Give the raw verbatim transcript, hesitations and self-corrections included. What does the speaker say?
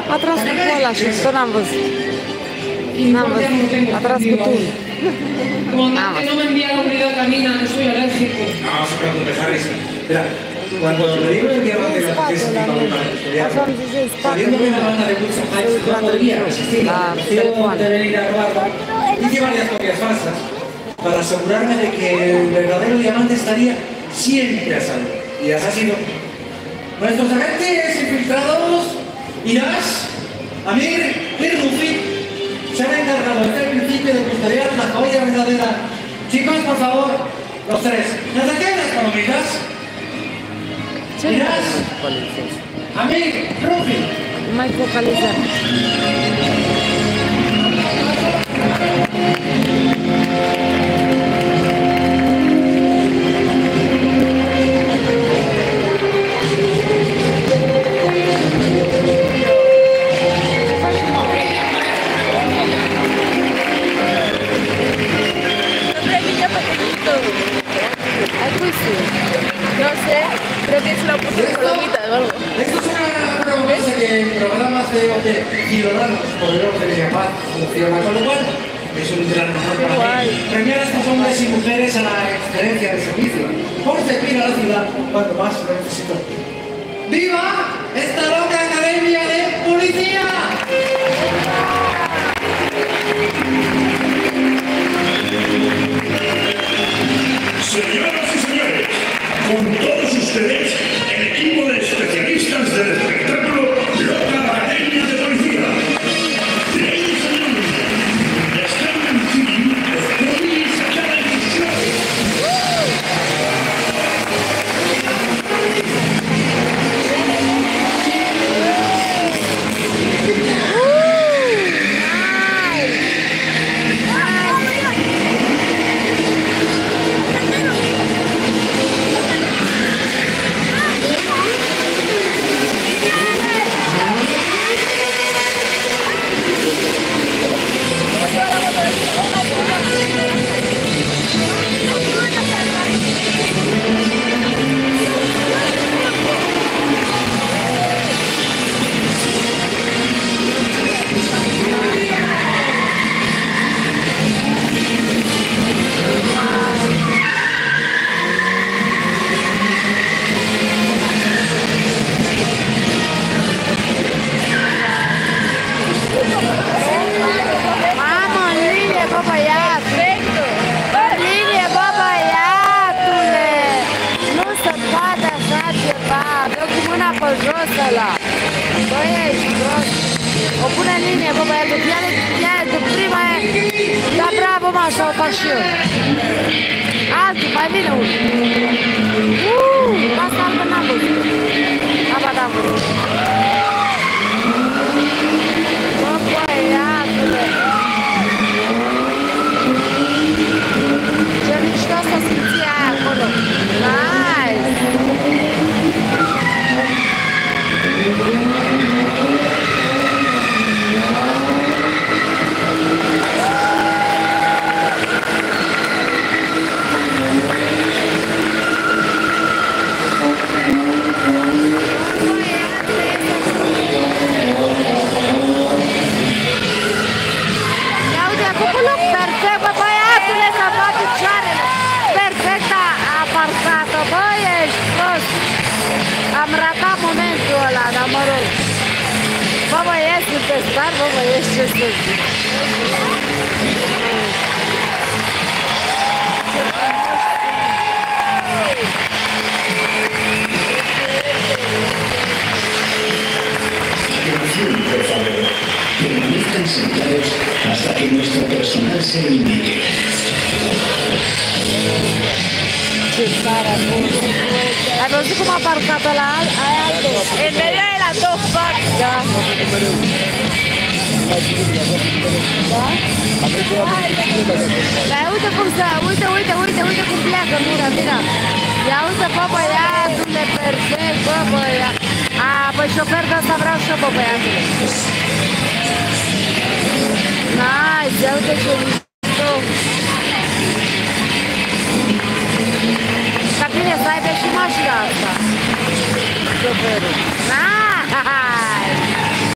A tras cu ăla și tot n-am văzut. N-am văzut. A tras cu tu. Comandante, no me envía a la unidad camina, que soy alérgico. No, no se preocupe, Harris. Mira, cuando le digo el diamante de la tesis para estudiar, saliendo de la banda de Wilson Heights, no podría resistir la tentación de venir a robarla. Hice varias copias falsas para asegurarme de que el verdadero diamante estaría siempre a salvo. Y así ha sido. Nuestros agentes infiltrados, Irás, Amir y Rufi, se han encargado desde el principio de custodiar la joya verdadera. Chicos, por favor, los tres, ¿desde qué las palomitas? Irás, Amir, Rufi. Mai focalizat. No sé, creo que es la oportunidad o algo. Esto es una promesa que en programas de, de ciudadanos podemos de Paz funciona, con lo cual es un gran honor para mí premiar a estos hombres y mujeres a la excelencia de servicio por servir a la ciudad cuando más lo necesito. ¡Viva esta loca academia de policía! Señoras y señores, con todos ustedes, el equipo de especialistas del espectáculo Loca Academia de Policía. Ladies and gentlemen, the standing team of Police Academy Show. O pune în linie, bă, băiatul, ia de prima e, da bravo, mă, așa o fac și eu. Altul, mai bine unul. Uuu, asta altă n-am văzut. Aba n-am văzut. Bă, băiatule. Ce mișto să simți aia acolo. Nice. Am ratat momentul ăla, dar mă rog. Bă, băieți, sunteți tari, bă, băieți, ce să zic. Atención, por favor. Permanezcan sentados hasta que nuestro personal se lo indique. Ce tare, ai văzut cum a parcat ăla aia altă? En medio de las dos partes. Da. Da? Dar uite cum să, uite, uite, uite, uite cum pleacă, mira, mira. Ia uite, bă, băiatule, perfect, bă, băiat. A, bă, șofer de ăsta vreau și eu, bă, băiatule. Nice, ia uite ce mișto. Ca bine să aibă și mașina asta. Șoferul. Nice!